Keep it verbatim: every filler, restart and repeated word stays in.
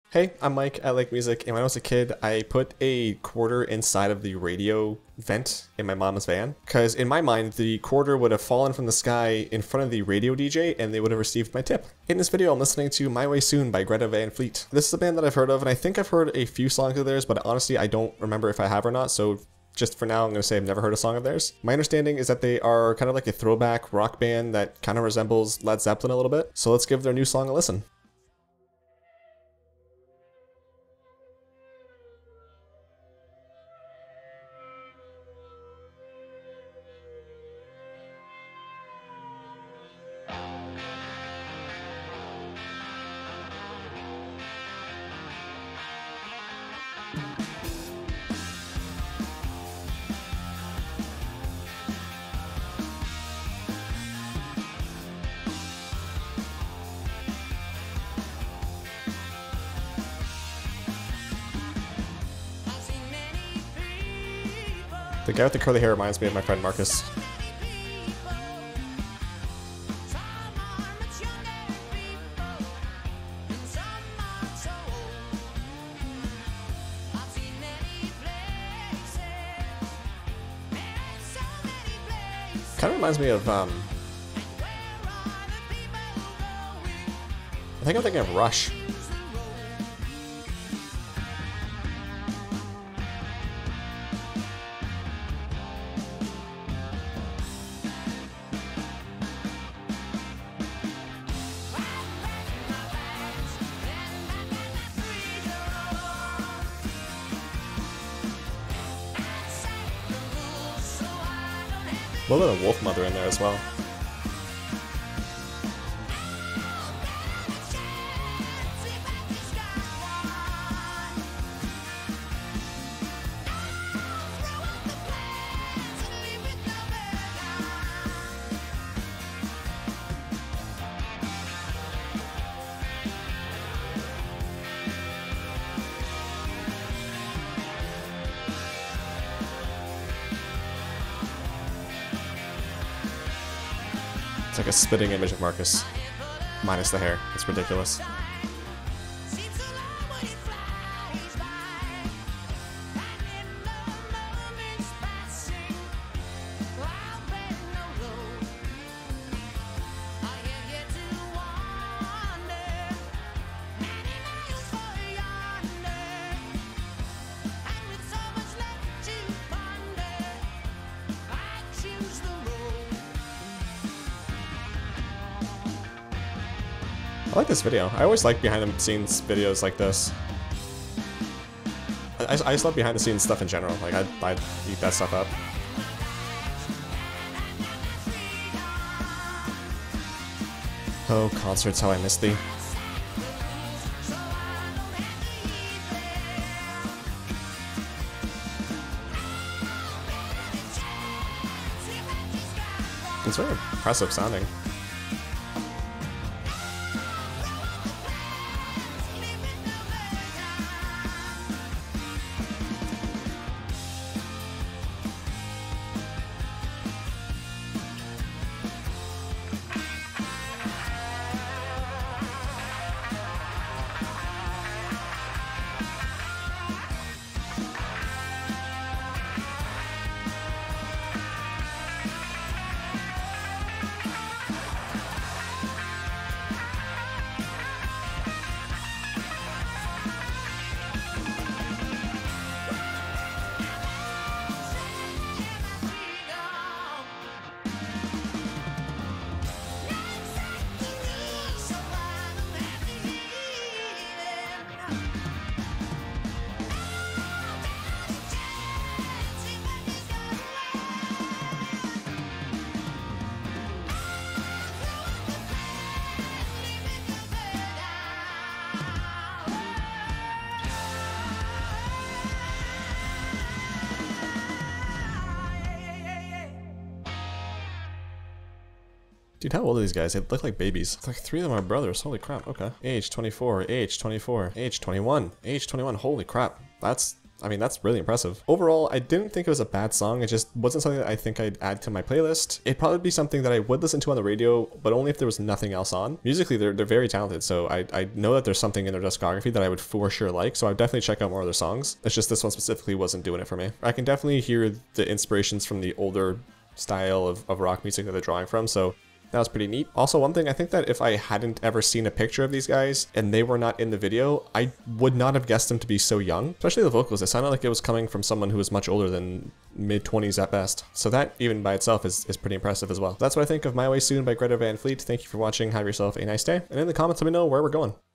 Hey, I'm Mike at Lake Music, and when I was a kid, I put a quarter inside of the radio vent in my mom's van, because in my mind, the quarter would have fallen from the sky in front of the radio D J, and they would have received my tip. In this video, I'm listening to My Way Soon by Greta Van Fleet. This is a band that I've heard of, and I think I've heard a few songs of theirs, but honestly, I don't remember if I have or not, so just for now, I'm going to say I've never heard a song of theirs. My understanding is that they are kind of like a throwback rock band that kind of resembles Led Zeppelin a little bit, so let's give their new song a listen. The guy with the curly hair reminds me of my friend Marcus. Kind of reminds me of, um... I think I'm thinking of Rush. A little bit of Wolf Mother in there as well. It's like a spitting image of Marcus, minus the hair. It's ridiculous. I like this video. I always like behind the scenes videos like this. I, I just love behind the scenes stuff in general. Like, I'd, I'd eat that stuff up. Oh, concerts, how I miss thee. It's very impressive sounding. Dude, how old are these guys? They look like babies. It's like three of them are brothers. Holy crap. Okay. Age twenty-four, age twenty-four, age twenty-one, age twenty-one. Holy crap. That's I mean, that's really impressive. Overall, I didn't think it was a bad song. It just wasn't something that I think I'd add to my playlist. It'd probably be something that I would listen to on the radio, but only if there was nothing else on. Musically, they're, they're very talented, so I, I know that there's something in their discography that I would for sure like, so I'd definitely check out more of their songs. It's just this one specifically wasn't doing it for me. I can definitely hear the inspirations from the older style of, of rock music that they're drawing from, so that was pretty neat. Also, one thing, I think that if I hadn't ever seen a picture of these guys and they were not in the video, I would not have guessed them to be so young. Especially the vocals, it sounded like it was coming from someone who was much older than mid twenties at best. So that, even by itself, is, is pretty impressive as well. That's what I think of My Way Soon by Greta Van Fleet. Thank you for watching, have yourself a nice day, and in the comments let me know where we're going.